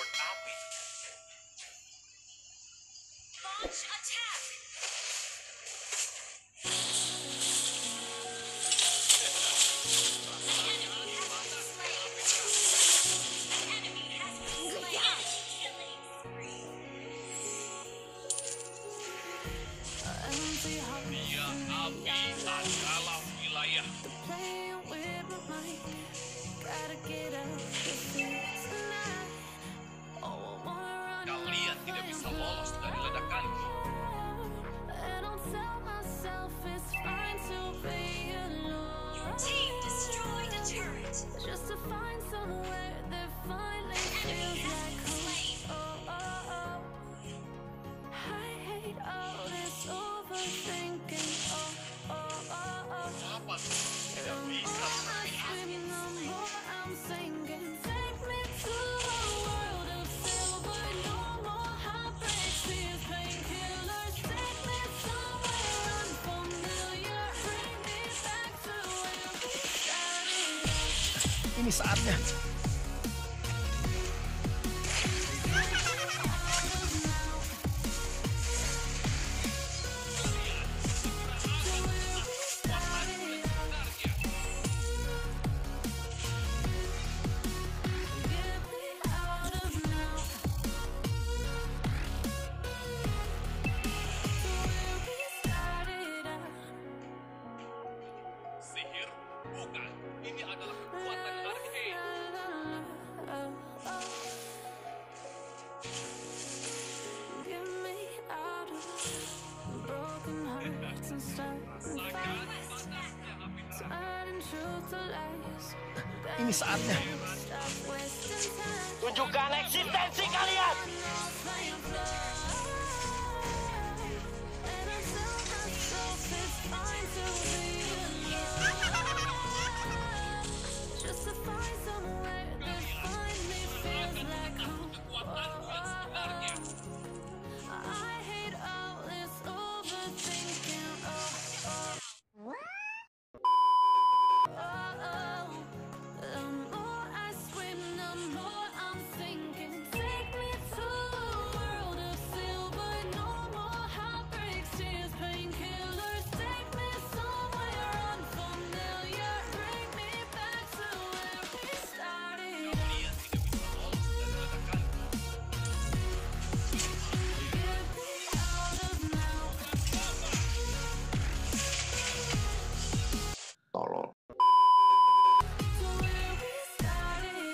skateboard api. Launch attack! Dia api adalah wilayah. Kalian tidak bisa lolos dari ledakanku. Your team destroyed a turret. Just to find somewhere that finally Enemy feels has like been slain. I hate all this overthinking. Apa tidak bisa seperti aku? The more I'm sinking, take me to a world of silver. No more heartbreaks, tears, painkillers. Take me somewhere unfamiliar. Bring me back to where we started. Ini saatnya. Sihir? Bukan. Ini adalah kekuatan arcade. Get me out of broken hearts and starting fights, turning truth to lies. Ini saatnya. Stop wasting time. Tunjukkan eksistensi kalian. And I tell myself it's fine to be alone. Just to find somewhere that finally feels like home. Kekuatanku yang sebenarnya. I hate all this overthinking. The more I scream, the more I'm thinking. Take me to a world of silver. No more heartbreaks, tears, painkillers. Take me somewhere unfamiliar. Bring me back to where we started. Kalian tidak bisa lolos dari ledakanku. Get me out of now. Tolong. To where we started.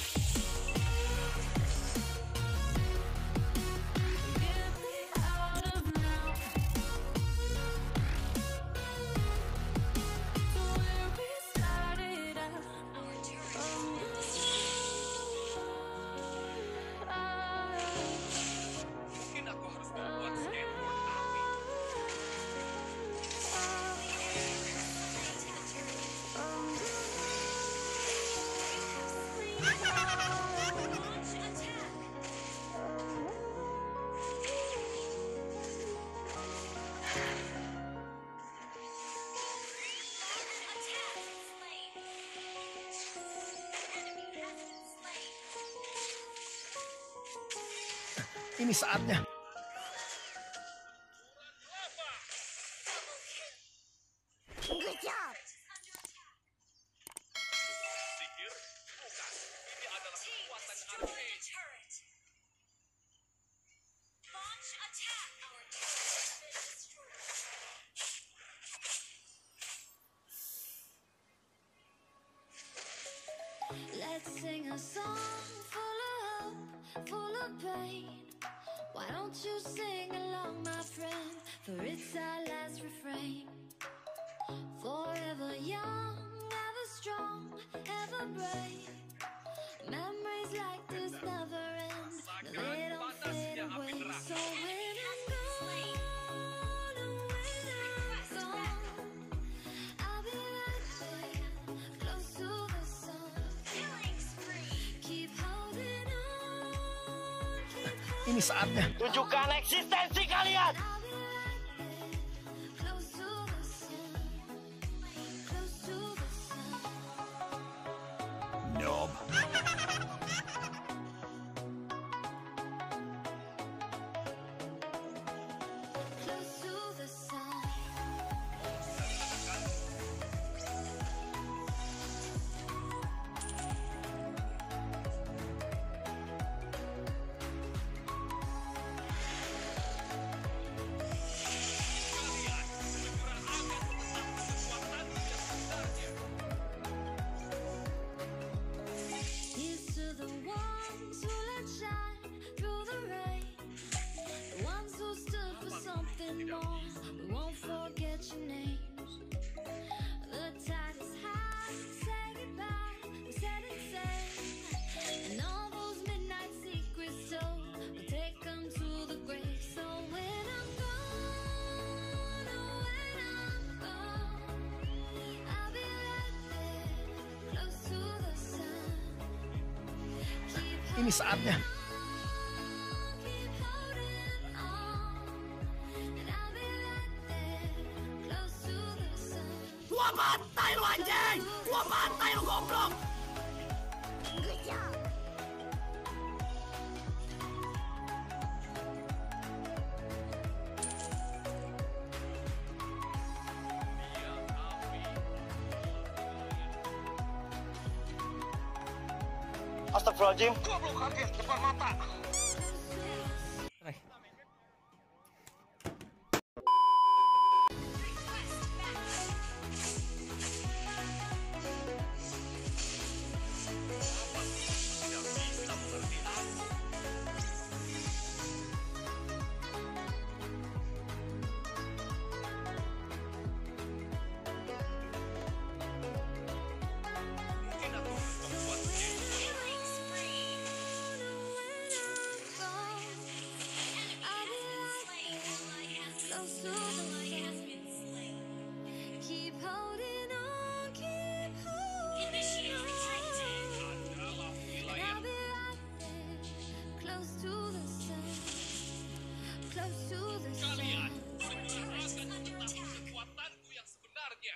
Get me out of now. To where we started. Our turret has been destroyed. Mungkin aku harus membuat skateboard api. Launch attack! Launch attack! Slain. Enemy has been slain. Ini saatnya. Good job. Sihir? Bukan. Ini adalah Team kekuatan destroyed a arcade. turret. Launch attack! Our turret has been destroyed. Let's sing a song full of hope, full of pain. Why don't you sing along, my friend? For it's our last refrain. Forever young, ever strong, ever brave. Memories like this never end. No, they don't fade away. So when I'm gone, and when I'm gone, I'll be right there, close to the sun. Killing spree! Keep holding on, keep holding Ini saatnya. Tunjukkan eksistensi kalian. I'll be right there, close to the sun, close to the sun. Noob. Ini saatnya. keep holding on, and I'll be right there, close to the sun. Gua bantai lu anjing! Gua bantai lu goblok! Good job. Astagfirullahaladzim. Goblok kaget depan mata. Tidak bisa mengerti aku. Mungkin aku harus membuat game. Killing spree. Close to the sun. Keep holding on, keep holding Initiate retreat. Adalah on. wilayah I'll be right there, close to the sun. Close to the kalian. sun. Perkirakan tentang kekuatanku yang sebenarnya.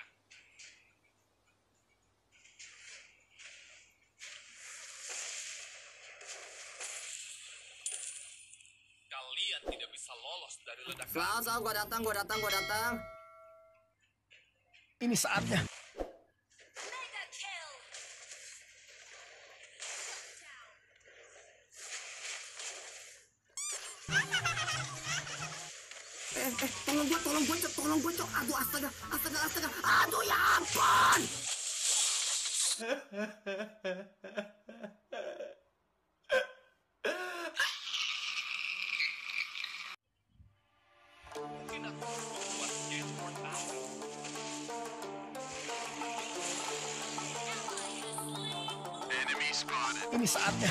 Kalian tidak bisa lolos dari ledakan. Sal, gua datang. Ini saatnya. Mega kill. Tolong gua, Cok. Aduh, astaga. Aduh, ya ampun! Mungkin aku harus membuat skateboard baru. Ini saatnya.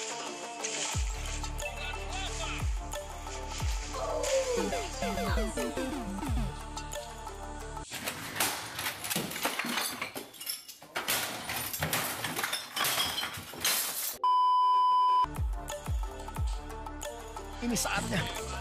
Ini saatnya.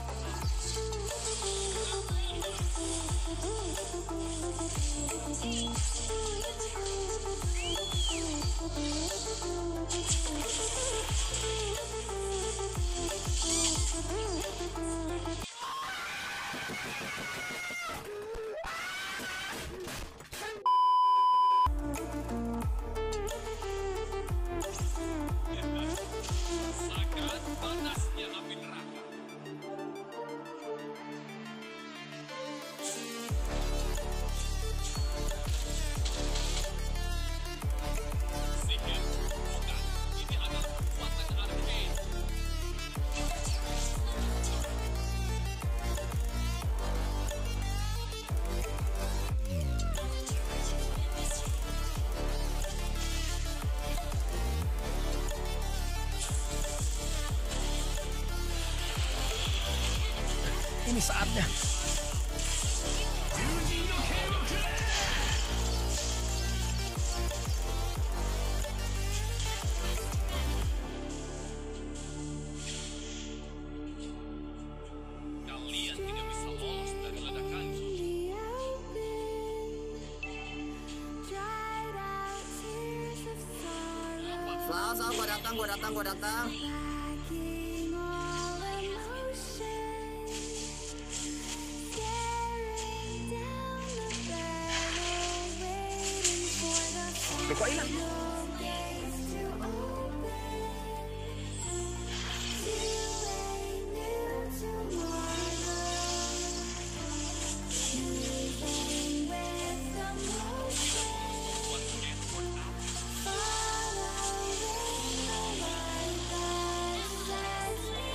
Rasakan panasnya api neraka. Sihir, bukan. Ini adalah kekuatan arcane. Ini saatnya. Kalian tidak bisa lolos dari ledakanku. The open, dried out tears of sorrow. Sal, gua datang. Lacking all emotion, staring down the barrel, waiting for the final gates to open, to a new tomorrow, moving with the motion, Buat skateboard baru. following the light that sets me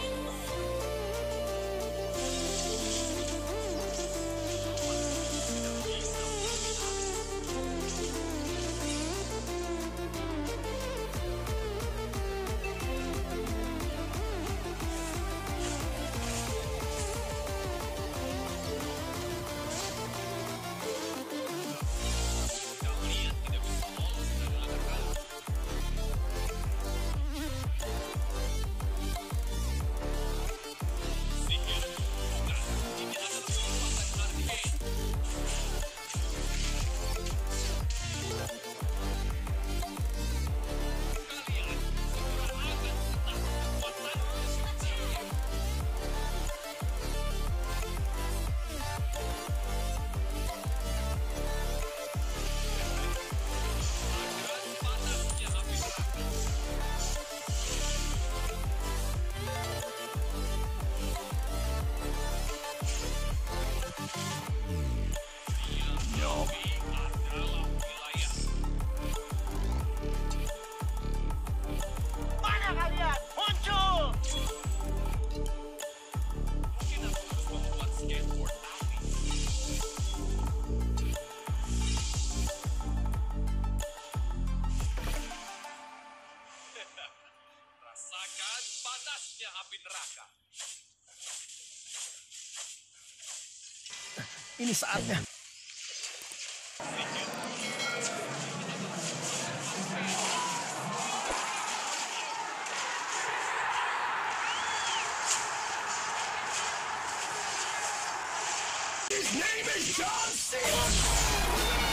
free. Ini saatnya. His name is John Cena.